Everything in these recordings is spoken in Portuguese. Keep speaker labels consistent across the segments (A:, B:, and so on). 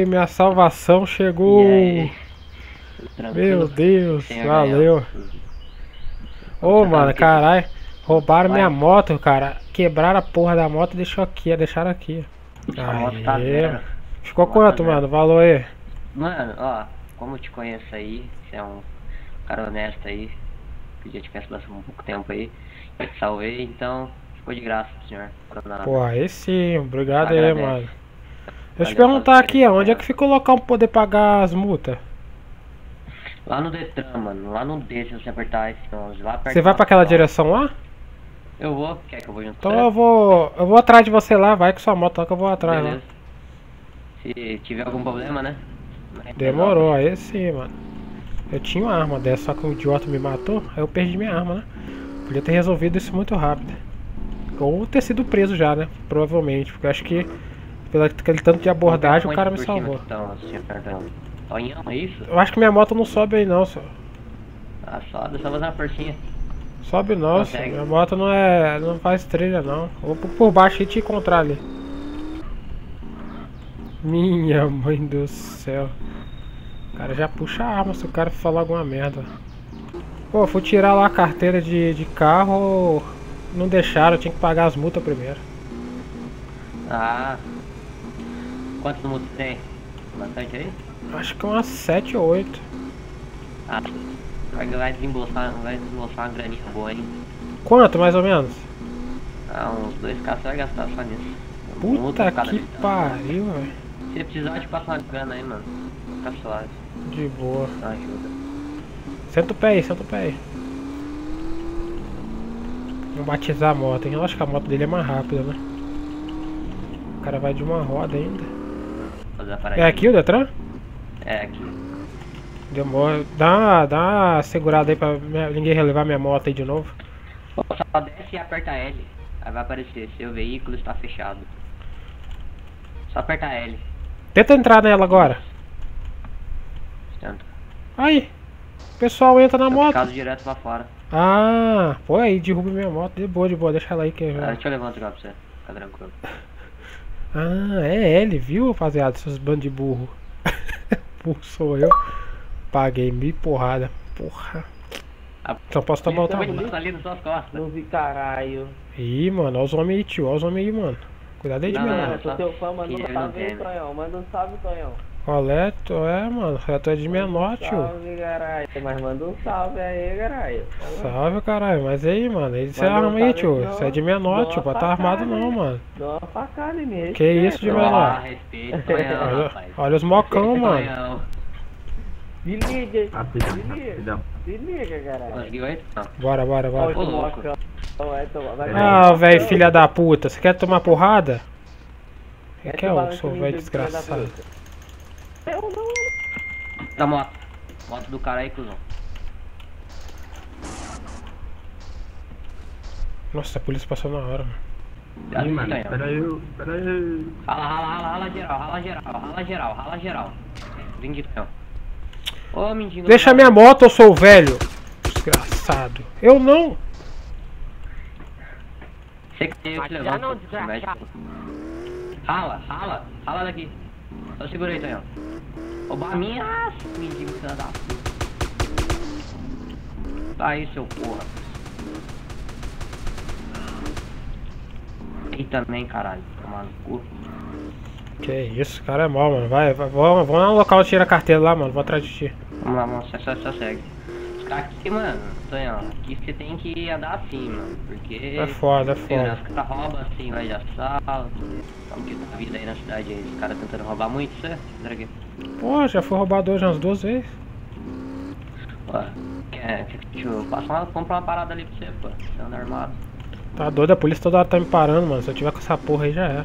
A: minha salvação chegou. Meu Deus, valeu. Ô, mano, caralho. Roubaram minha moto, cara. Quebraram a porra da moto e deixaram aqui. Aí. Ficou quanto, mano? Valor aí.
B: Mano, ó, como eu te conheço aí, você é um cara honesto aí, que já te conheço há um pouco tempo aí, eu te salvei, então ficou de graça, senhor.
A: Pô, aí sim, obrigado aí, mano. Deixa eu te perguntar aqui, onde é que fica o local pra poder pagar as multas?
B: Lá no Detran, mano, lá no D, se você apertar esse 11, lá perto.
A: Você vai pra aquela direção lá?
B: Eu vou, quer que eu vou junto?
A: Então eu vou atrás de você lá, vai com sua moto lá que eu vou atrás. Beleza. Lá.
B: Se tiver algum problema, né?
A: Demorou, aí sim, mano. Eu tinha uma arma dessa, só que o idiota me matou, aí eu perdi minha arma, né? Podia ter resolvido isso muito rápido. Ou ter sido preso já, né? Provavelmente, porque eu acho que pelo aquele tanto de abordagem o cara me salvou.
B: É isso?
A: Eu acho que minha moto não sobe aí não, senhor.
B: Ah, sobe, só fazer uma forcinha.
A: Sobe não, senhor. Minha moto não faz trilha não. Vou por baixo e te encontrar ali. Minha mãe do céu. O cara já puxa a arma se o cara falar alguma merda. Pô, fui tirar lá a carteira de carro. Não deixaram, eu tinha que pagar as multas primeiro.
B: Ah. Quantas multas tem? Bastante aí?
A: Acho que umas 7 ou 8.
B: Ah, vai desembolsar uma graninha boa, hein?
A: Quanto, mais ou menos?
B: Ah, uns 2K você vai gastar só nisso.
A: Puta que pariu, velho.
B: Se precisar, eu te passo uma grana aí, mano. Fica suave.
A: De boa.
B: Ajuda.
A: Senta o pé aí, senta o pé aí. Vou batizar a moto, hein? Eu acho que a moto dele é mais rápida, né? O cara vai de uma roda ainda. É aqui o Detran?
B: É aqui.
A: Demora. Dá uma segurada aí pra ninguém relevar minha moto aí de novo.
B: Só desce e aperta L. Aí vai aparecer, seu veículo está fechado. Só aperta L.
A: Tenta entrar nela agora.
B: Tenta.
A: Aí. O pessoal entra na moto.
B: Caso direto pra fora.
A: Ah, pô, aí derruba minha moto. De boa, deixa ela aí que
B: deixa eu levantar pra você. Fica tranquilo.
A: Ah, é L, viu, rapaziada? Seus bandos de burro. Burro sou eu. Paguei 1000 porrada. Porra. Só posso tomar outra
B: vez. Ali nas suas costas.
C: Não vi, caralho.
A: Ih, mano, olha os homens aí, tio. Olha os homens aí, mano. Cuidado aí de mim, mano.
C: Eu sou teu fã, manda um salve aí, Tonhão. Manda um salve, Tonhão.
A: Olé, mano. Tu é de menor, tio.
C: Salve, caralho. Mas manda um salve aí, caralho.
A: Salve, caralho. Mas aí, mano. Isso é arma aí, tio. Você é de menor, tio. Pode tá armado não, mano.
C: Dá uma facada em mim.
A: Que isso de menor?
B: Respeito, Tonhão,
A: olha os mocão, mano.
C: Desliga, desliga, caralho.
B: Conseguiu aí?
A: Bora.
B: Ô, louco.
A: Ah, velho, filha da puta. Você quer tomar porrada? Que é o seu velho desgraçado.
C: Eu não.
B: Da moto. Moto do cara aí, cuzão.
A: Nossa, a polícia passou na hora, mano.
D: Ih, mano, pera aí.
B: Rala geral. Vem de cão. Ô, mendigo.
A: Deixa minha moto, eu sou o velho. Desgraçado. Eu não.
B: Você que tem que levar. Rala daqui. Só segura aí, Tonhão. Roubar a minha. Mendigo, filho da puta. Tá aí, seu porra. Aí também, caralho. Tomar no cu.
A: Que isso, cara é mal, mano. Vamos lá no local, tira a carteira lá, mano. Vou atrás de ti.
B: Vamos lá, mano. Só segue. Aqui, mano, Tonhão, aqui você tem que andar assim, mano. Porque.
A: É foda.
B: Os caras roubam assim, vai de assalto. Como que tá a vida aí na cidade aí? Os caras tentando roubar muito, você? Aqui.
A: Pô, já fui roubado hoje umas 2 vezes.
B: Pô, deixa eu passar comprar uma parada ali pra você, pô. Você anda armado.
A: Tá doido, a polícia toda hora tá me parando, mano. Se eu tiver com essa porra aí já era.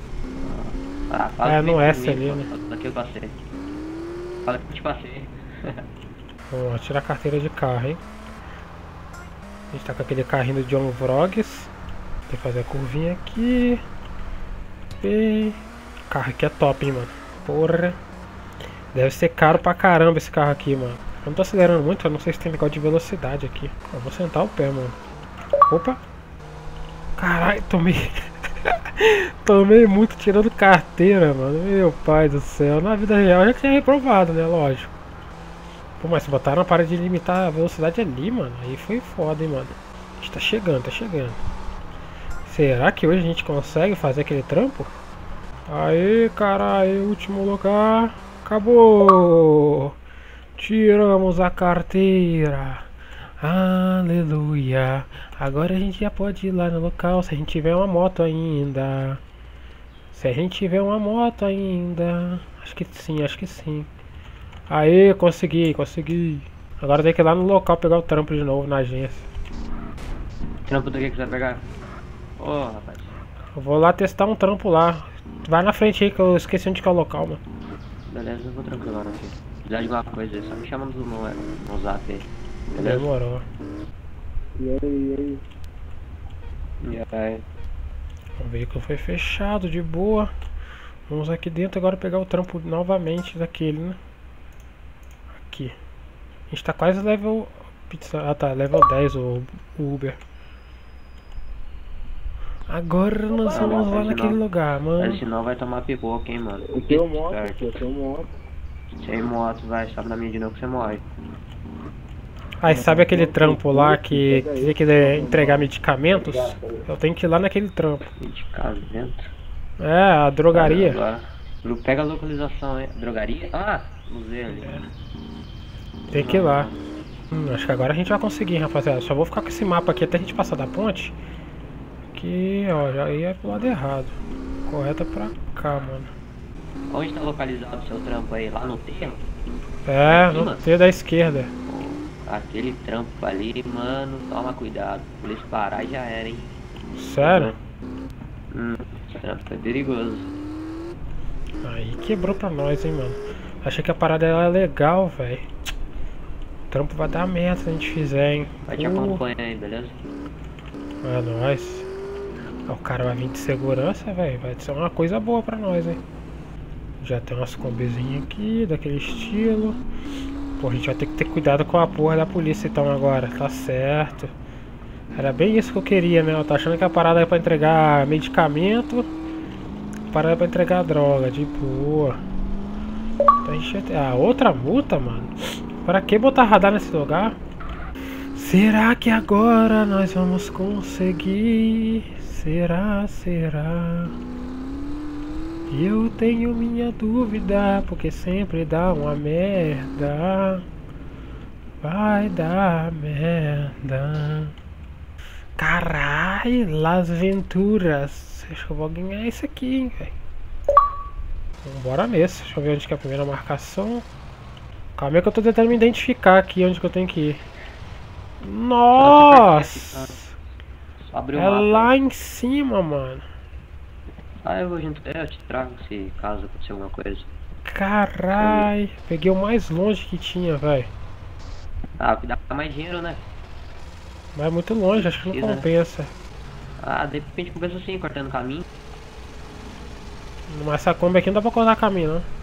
B: Fala
A: no S ali, né?
B: Daqui eu passei. Fala que eu te passei.
A: Vamos tirar a carteira de carro, hein? A gente tá com aquele carrinho do John Vrogs. Tem que fazer a curvinha aqui. Bem. O carro aqui é top, hein, mano. Porra. Deve ser caro pra caramba esse carro aqui, mano. Eu não tô acelerando muito, eu não sei se tem negócio de velocidade aqui. Eu vou sentar o pé, mano. Opa. Caralho, tomei. Tomei muito tirando carteira, mano. Meu pai do céu. Na vida real já tinha reprovado, né? Lógico. Pô, mas se botaram a parada de limitar a velocidade ali, mano. Aí foi foda, hein, mano. A gente tá chegando, tá chegando. Será que hoje a gente consegue fazer aquele trampo? Aê, caralho, último lugar. Acabou. Tiramos a carteira. Aleluia. Agora a gente já pode ir lá no local se a gente tiver uma moto ainda. Se a gente tiver uma moto ainda. Acho que sim, acho que sim. Aê, consegui, consegui. Agora tem que ir lá no local pegar o trampo de novo na agência.
B: Trampo do que você vai pegar? Ô, rapaz.
A: Eu vou lá testar um trampo lá. Vai na frente aí que eu esqueci onde que é o local, mano.
B: Beleza, eu vou tranquilo aqui. Se precisar de alguma coisa aí, só me chama no zap aí. Beleza?
A: Demorou.
C: E aí?
B: E aí?
A: O veículo foi fechado, de boa. Vamos aqui dentro agora pegar o trampo novamente daquele, né? Aqui. A gente tá quase level... Ah tá, level 10 o Uber. Agora nós vamos lá naquele lugar, mano.
B: Senão vai tomar pipoca, hein, mano.
C: Eu tenho moto, eu tenho moto.
B: Sem moto, vai, sobe na minha de novo que você morre.
A: Aí sabe aquele trampo lá que tinha que entregar medicamentos? Eu tenho que ir lá naquele trampo.
B: Medicamento?
A: É, a drogaria.
B: Agora, pega a localização, hein? Drogaria? Ah, usei ali.
A: Tem que ir lá. Acho que agora a gente vai conseguir, rapaziada. Só vou ficar com esse mapa aqui até a gente passar da ponte. Que, ó, já ia pro lado errado. Correta pra cá, mano.
B: Onde tá localizado o seu trampo aí? Lá no terro?
A: É, no T da esquerda.
B: Aquele trampo ali, mano, toma cuidado. Se eles parar já era, hein?
A: Sério?
B: Esse trampo é perigoso.
A: Aí quebrou pra nós, hein, mano. Achei que a parada era legal, velho. O trampo vai dar merda se a gente fizer, hein.
B: Vai te acompanhar aí, beleza?
A: É nóis. O cara vai vir de segurança, velho. Vai ser uma coisa boa pra nós, hein. Já tem umas combizinhas aqui, daquele estilo. Pô, a gente vai ter que ter cuidado com a porra da polícia então agora. Tá certo. Era bem isso que eu queria, né? Eu tô achando que a parada é pra entregar medicamento. A parada é pra entregar droga, de boa. Então a gente vai ter... Ah, outra multa, mano? Pra que botar radar nesse lugar? Será que agora nós vamos conseguir? Será? Eu tenho minha dúvida, porque sempre dá uma merda. Vai dar merda. Caralho, Las Venturas. Acho que eu vou ganhar isso aqui, hein, velho. Vambora nesse. Deixa eu ver onde que é a primeira marcação. Calma aí que eu tô tentando me identificar aqui onde que eu tenho que ir. Nossa! É lá em cima, mano.
B: Ah, eu te trago se caso acontecer alguma coisa.
A: Carai, peguei o mais longe que tinha, velho.
B: Ah, que dá mais dinheiro, né?
A: Mas é muito longe, acho que não compensa.
B: Ah, de repente compensa assim, cortando caminho.
A: Mas essa Kombi aqui não dá pra cortar caminho, não.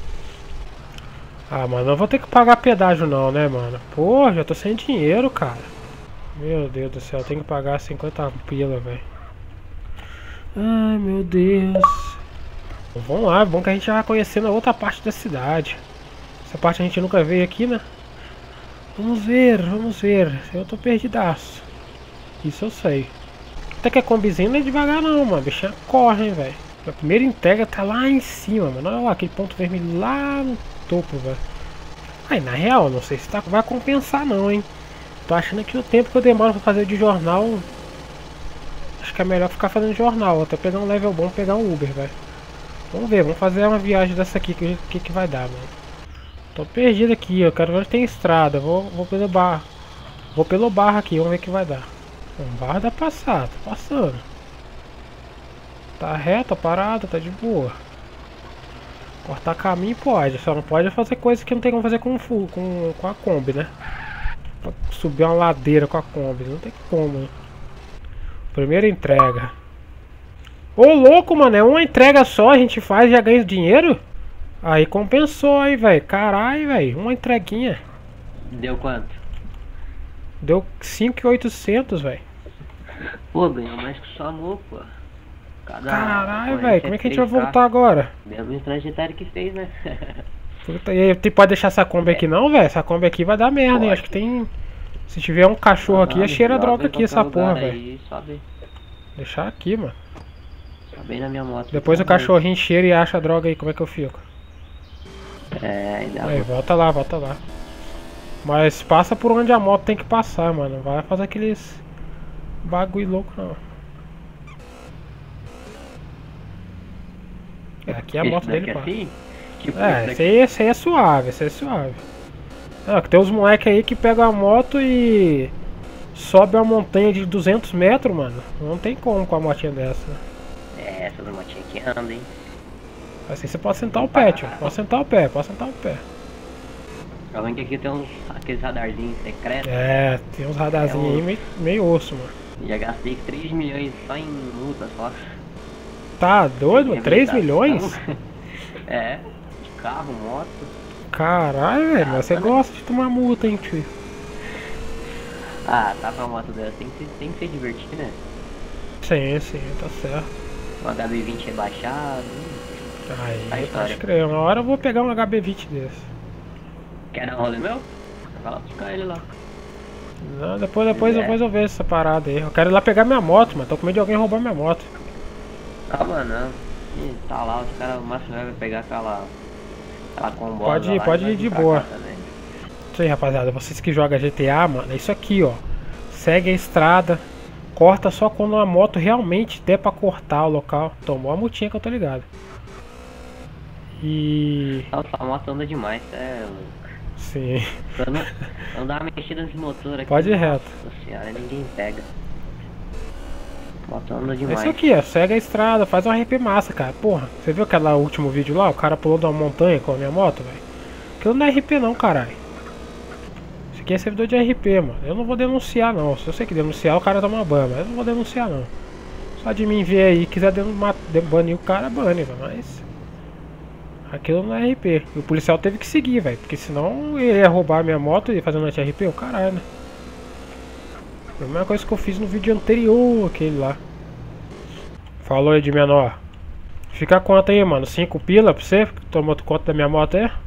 A: Ah, mano, eu vou ter que pagar pedágio não, né, mano? Pô, já tô sem dinheiro, cara. Meu Deus do céu, eu tenho que pagar 50 pila, velho. Ai, meu Deus. Vamos lá, é bom que a gente já vai conhecendo a outra parte da cidade. Essa parte a gente nunca veio aqui, né? Vamos ver, vamos ver. Eu tô perdidaço. Isso eu sei. Até que a combizinha não é devagar não, mano. A bichinha corre, hein, velho. A primeira entrega tá lá em cima, mano. Olha lá, aquele ponto vermelho lá no topo, velho. Aí, na real, não sei se vai compensar não, hein. Tô achando que o tempo que eu demoro pra fazer de jornal... Acho que é melhor ficar fazendo jornal. Até pegar um level bom, pegar um Uber, velho. Vamos ver, vamos fazer uma viagem dessa aqui, que vai dar, mano. Tô perdido aqui, eu quero ver onde tem estrada. Vou pelo bar. Vou pelo barro aqui, vamos ver o que vai dar. O barro dá pra passar, tá passando. Tá reto, tá parado, tá de boa. Cortar caminho pode, só não pode fazer coisa que não tem como fazer com a Kombi, né? Pra subir uma ladeira com a Kombi, não tem como, né? Primeira entrega. Ô louco, mano, é uma entrega só, a gente faz e já ganha dinheiro? Aí compensou aí, velho. Caralho, velho, uma entreguinha.
B: Deu quanto?
A: Deu 5.800, velho.
B: Pô, ganhou mais que o SAMU, pô.
A: Caralho, velho, como é que a gente vai voltar agora?
B: Mesmo trajetória que fez, né?
A: Puta, e aí, pode deixar essa Kombi aqui não, velho? Essa Kombi aqui vai dar merda, hein? Acho que tem... Se tiver um cachorro aqui, é cheira droga aqui essa porra, velho. Deixar aqui, mano.
B: Sobe na minha moto.
A: Depois o cachorrinho cheira e acha a droga aí, como é que eu fico?
B: Ainda
A: Aí, volta lá, volta lá. Mas passa por onde a moto tem que passar, mano. Não vai fazer aqueles bagulho louco, não. Aqui é a moto dele, pá.
B: assim? Tipo
A: Esse aí é suave, esse aí é suave. Não, que tem uns moleques aí que pegam a moto e sobe uma montanha de 200 metros, mano. Não tem como com a motinha dessa, né?
B: Essas motinhas que andam, hein?
A: Assim você pode sentar o pé, tio. Pode sentar o pé, pode sentar o pé.
B: Pra mim que aqui tem aqueles radarzinhos secretos.
A: Tem uns radarzinhos aí meio osso, mano.
B: Já gastei 3 milhões só em multa só.
A: Tá doido, mano? 3 milhões?
B: De carro, moto.
A: Caralho, velho, mas você gosta de tomar multa, hein, tio?
B: Tá com a moto dessa, tem que ser divertido, né?
A: Sim, tá certo.
B: Um HB20 rebaixado.
A: Aí, pode crer, uma hora eu vou pegar um HB20 desse.
B: Quer dar um rolê meu? Vai lá buscar ele lá.
A: Não, depois eu vejo essa parada aí. Eu quero ir lá pegar minha moto, mano. Tô com medo de alguém roubar minha moto.
B: Calma não. Tá lá, os caras, o máximo vai pegar aquela combosa.
A: Pode ir de boa. Isso aí, rapaziada. Vocês que jogam GTA, mano, é isso aqui, ó. Segue a estrada. Corta só quando a moto realmente der pra cortar o local. Tomou a multinha que eu tô ligado.
B: Nossa, a moto anda demais, louco.
A: Sim.
B: Não dá uma mexida nesse motor aqui.
A: Pode ir reto.
B: Nossa senhora, ninguém pega. A moto anda demais.
A: É isso aqui, ó. Segue a estrada, faz um RP massa, cara. Porra, você viu aquele último vídeo lá? O cara pulou de uma montanha com a minha moto, velho. Aquilo não é RP não, caralho. Isso aqui é servidor de RP, mano. Eu não vou denunciar não. Se eu sei que denunciar, o cara toma banho, mas eu não vou denunciar não. Só de mim ver aí, quiser banir o cara, bane, velho. Mas aquilo não é RP. E o policial teve que seguir, velho. Porque senão ele ia roubar a minha moto e fazer noite RP, o caralho, né? Foi a mesma coisa que eu fiz no vídeo anterior, aquele lá. Falou aí de menor. Fica quanto aí, mano? 5 pila pra você? Tomou conta da minha moto aí?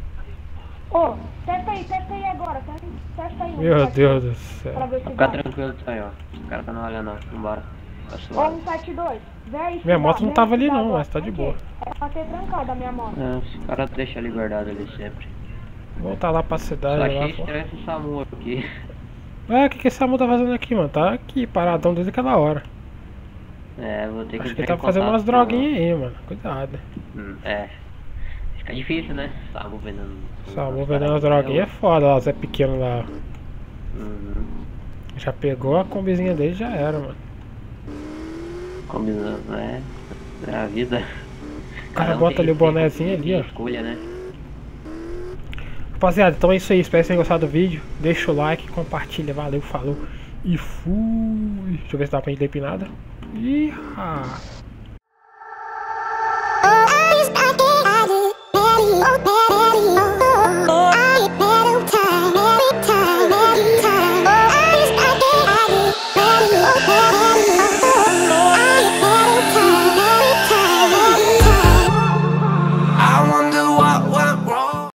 E: Testa aí agora, testa aí.
A: Meu Deus do céu.
B: Fica tranquilo disso aí, ó. O cara tá não olhando não, vambora.
E: 172.
A: Minha moto não tava ali não, mas tá de boa.
E: É pra ter trancado a minha moto.
B: Os caras deixam a liberdade ali sempre.
A: Vou voltar lá pra cidade
B: Só
A: lá,
B: achei
A: pô.
B: estranho esse SAMU aqui.
A: O que esse SAMU tá fazendo aqui, mano? Tá aqui, paradão desde aquela hora.
B: Vou ter que
A: Acho que ele tá fazendo umas droguinhas aí, mano. Cuidado.
B: Fica difícil, né? SAMU vendendo.
A: SAMU vendendo umas droguinhas é foda, lá, o Zé Pequeno lá. Já pegou a combizinha dele e já era, mano.
B: Combinando, é a vida.
A: O cara bota ali o bonézinho ali, ó.
B: Escolha, né?
A: Rapaziada, então é isso aí. Espero que vocês tenham gostado do vídeo. Deixa o like, compartilha. Valeu, falou e fui. Deixa eu ver se dá pra gente depinar nada. Ih,